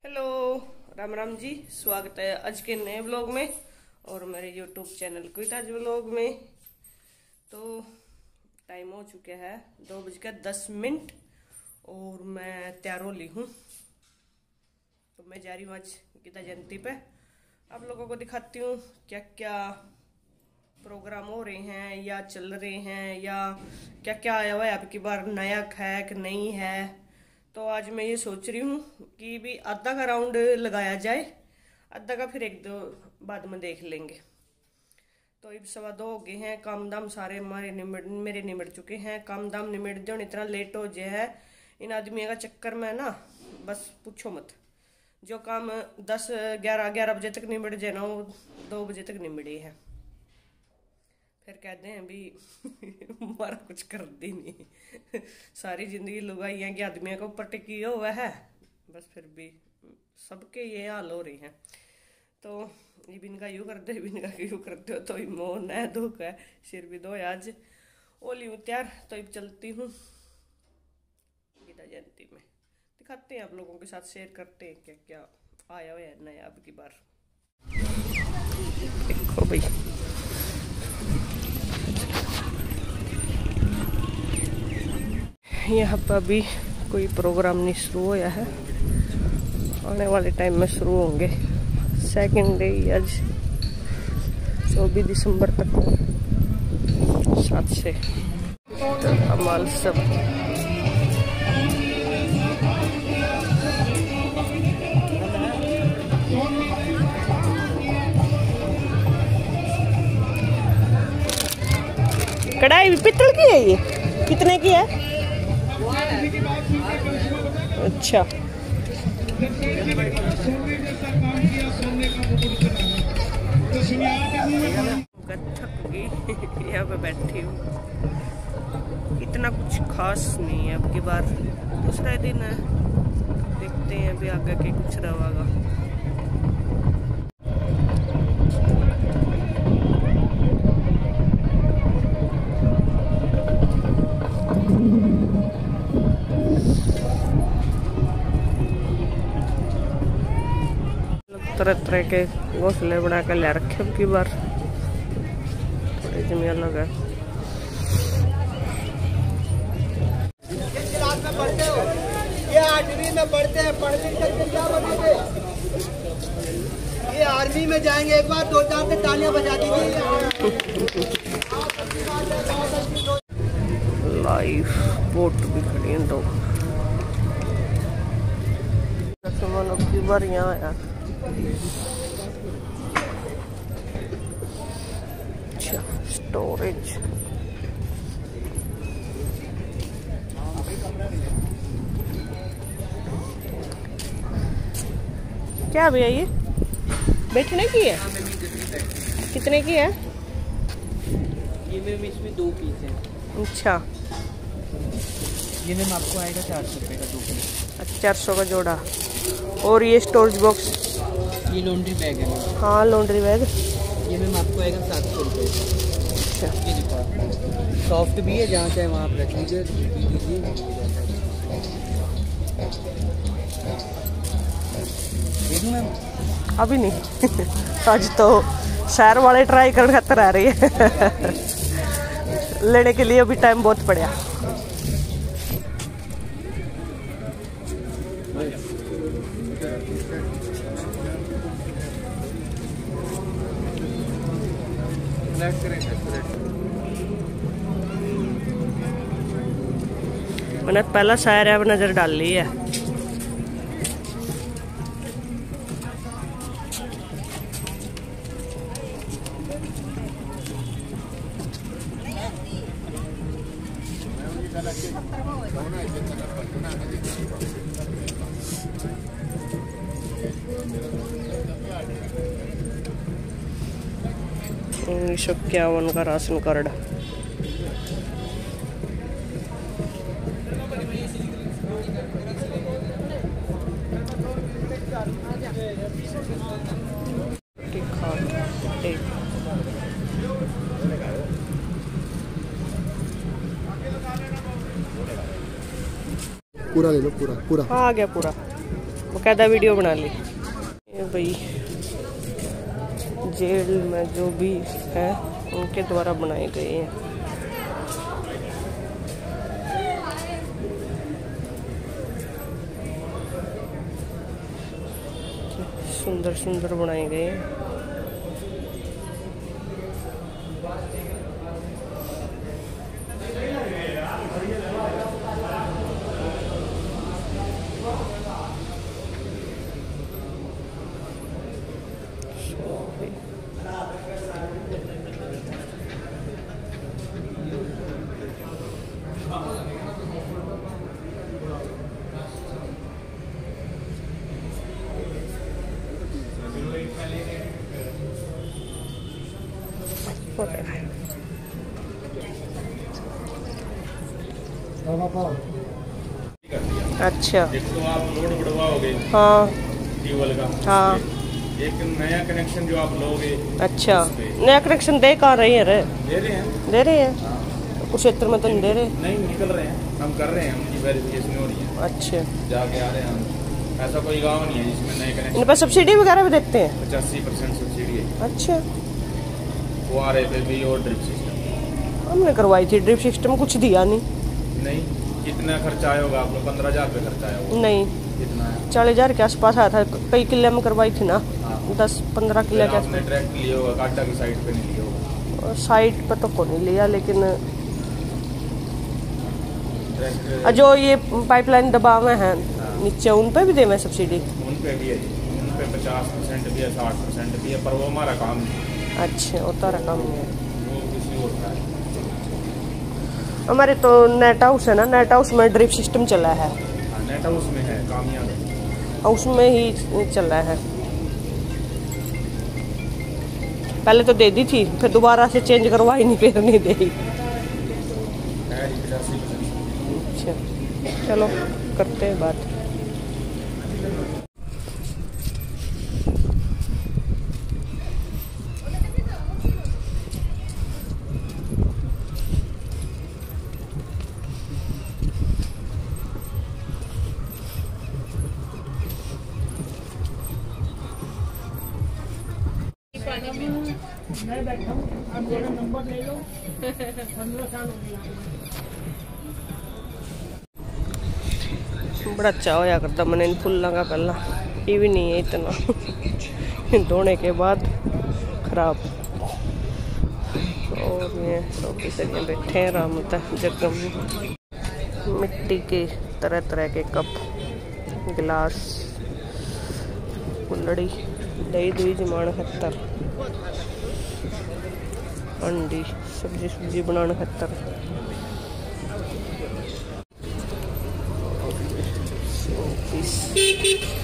Hello, Ram Ram ji. स्वागत है आज के नए व्लॉग में और मेरे यूट्यूब चैनल क्विताज व्लॉग में। तो टाइम हो चुका है 2:10 और मैं तैयार हो ली हूँ। तो मैं जा रही हूँ आज गीता जयंती पे। आप लोगों को दिखाती हूँ क्या क्या प्रोग्राम हो रहे हैं या चल रहे हैं या क्या क्या आया हुआ है, आपकी बार नया है कि नहीं है। तो आज मैं ये सोच रही हूँ कि भी आधा का राउंड लगाया जाए, आधा का फिर एक दो बाद में देख लेंगे। तो अब 2:15 हो गए हैं। काम दाम सारे हमारे मेरे निमट चुके हैं। काम दाम निमट दो, इतना लेट हो जाए है इन आदमियों का चक्कर में ना, बस पूछो मत। जो काम 10-11 बजे तक निमट जाए ना, वो 2 बजे तक निमटे है। फिर कहते हैं भी हमारा कुछ कर दी नहीं। सारी जिंदगी लुगाइयाँ के आदमियों के ऊपर टिकी हुआ है, बस फिर भी सबके ये हाल हो रही हैं। तो ये भी इनका यूँ करते यूँ करते हो तो मोह न दुख है, सिर भी दो आज ओली हूँ तैयार। तो अब चलती हूँ गीता जयंती में, दिखाते हैं आप लोगों के साथ, शेयर करते हैं क्या क्या आया हुआ है नया अब की बार। देखो भाई, यहाँ पर अभी कोई प्रोग्राम नहीं शुरू होया है, आने वाले टाइम में शुरू होंगे। सेकंड डे आज 24 दिसंबर तक 7 से कमाल सब। कढ़ाई पित्तल की है, ये कितने की है? अच्छा, थक गई यहाँ पे बैठी हूँ। इतना कुछ खास नहीं है अब की बार, दूसरा दिन है, देखते हैं अभी आगे के कुछ रहेगा। तरह तरह के घोंसले बना कर ले रखे अब की बार, थोड़ी जमी अलग है। ये 8वीं में पढ़ते हैं, पढ़ लिख करके क्या बनेंगे? ये आर्मी में जाएंगे। एक बार 2-4 से तालियां बजा दीजिए। लाइफ बोट भी खड़ी हैं दो। अब की बार यहाँ आया। अच्छा, स्टोरेज क्या भैया ये बेचने की है? कितने की है ये मैम? इसमें 2 पीस है। अच्छा, ये मैम आपको आएगा 400 रुपये का 2 पीस। अच्छा, 400 का जोड़ा। और ये स्टोरेज बॉक्स? ये लॉन्ड्री बैग है मैम। हाँ, लॉन्ड्री बैग। ये मैम आपको आएगा 700 रुपये। अच्छा, ये देखो, सॉफ्ट भी है, जहाँ चाहे वहाँ आप रख लीजिए, पी लीजिए। मैम अभी नहीं आज तो शहर वाले ट्राई करने खातर आ रही है। लेने के लिए अभी टाइम बहुत पड़ा। मैंने पहला शायर है नजर डाल ली है। ₹51 का राशन कार्ड। पूरा ले लो, पूरा पूरा। हाँ, आ गया पूरा। बकायदा वीडियो बना ली। ये भाई जेल में जो भी है उनके द्वारा बनाए गए हैं। सुंदर सुंदर बनाए गए हैं। अच्छा, तो आप लोड बढ़वाओगे हाँ ट्यूबवेल का, हाँ, एक नया कनेक्शन जो आप लोगे। अच्छा, नया कनेक्शन दे कहाँ रही है रे? दे रहे हैं, दे रहे हैं। हाँ। उस क्षेत्र में तो नहीं दे रहे। नहीं निकल रहे हैं, हम कर रहे हैं, उनकी वेरिफिकेशन हो रही है, अच्छा, जाके आ रहे हैं हम। ऐसा कोई गांव नहीं है जिसमें नए इन कनेक्शन। पर सब्सिडी वगैरह भी देते हैं? 85% सब्सिडी है। अच्छा, फुहारे पे भी और ड्रिप सिस्टम हमने करवाई थी ड्रिप सिस्टम, कुछ दिया नहीं। नहीं, कितना खर्चा आया होगा आप लोग? 15,000 रुपये खर्चा आया होगा। नहीं, कितना है? 40,000 के आसपास आया था। कई किले में करवाई थी ना, हाँ। 10-15 किले के आपने ट्रैक्ट लिया होगा, काटा की साइड पे नहीं लिया होगा। साइड पर तो को नहीं लिया, लेकिन ट्रैक्ट जो ये पाइपलाइन दबाव में है नीचे, उन पे भी दे में सब्सिडी? उन पे भी है, उन पे 50% भी है, 60% भी है, पर वो हमारा काम नहीं है। अच्छा, होता रहा नहीं है। वो किसी और का है। हमारे तो नेट हाउस है ना, नेट हाउस में ड्रिप सिस्टम चला है। हाँ, नेट हाउस में है, कामयाब हाउस में ही चला है। पहले तो दे दी थी, फिर दोबारा से चेंज करवाई नहीं, फिर नहीं दे। है 85%। अच्छा, चलो करते हैं बात। मैं बैठा हूँ, आप मेरा नंबर ले लो। 15 साल हो गया। बड़ा अच्छा होया करता मैंने इन फुल्लों का, पहला ये भी नहीं है इतना धोने के बाद खराब। और ये ऑफिसर यहाँ बैठे हैं आराम होता है। जगह मिट्टी के तरह तरह के कप, गिलास, कुल्लड़ी, दही दुही जमान खतर, अंडी, सब्जी बनाने खतर। ऑफिस